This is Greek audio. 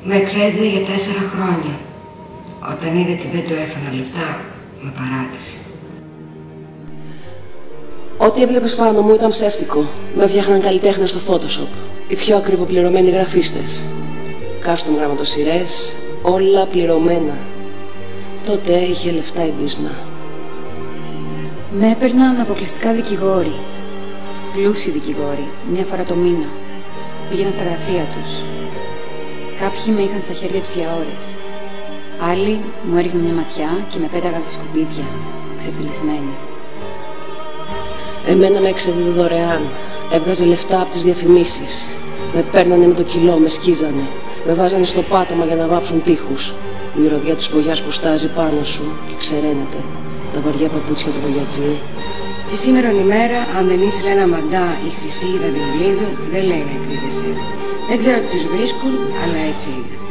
Με εξέδιδε για 4 χρόνια. Όταν είδε ότι δεν του έφανα λεφτά, με παράτησε. Ό,τι έβλεπες πάνω μου ήταν ψεύτικο. Με φτιάχναν καλλιτέχνες στο Photoshop. Οι πιο ακριβοπληρωμένοι γραφίστες. Custom γραμματοσυρές, όλα πληρωμένα. Τότε είχε λεφτά η μπίσνα. Με έπαιρναν αποκλειστικά δικηγόροι. Πλούσιοι δικηγόροι, μια φορά το μήνα. Πήγαιναν στα γραφεία τους. Κάποιοι με είχαν στα χέρια τους για ώρες. Άλλοι μου έριχναν μια ματιά και με πέταγαν στα σκουπίδια, ξεφυλισμένοι. Εμένα με εξέδιδε δωρεάν. Έβγαζε λεφτά από τις διαφημίσεις. Με παίρνανε με το κιλό, με σκίζανε. Με βάζανε στο πάτωμα για να βάψουν τείχους. Η μυρωδιά της μπογιάς που στάζει πάνω σου και ξεραίνεται. Τα βαριά παπούτσια του μπογιατζή. Τη σήμερον ημέρα, αν δεν είσαι ένα μαντά ή χρυσή είδα δημουλίδου, δεν λέει να εκδίδεσαι. Δεν ξέρω τι τους βρίσκουν, αλλά έτσι είναι.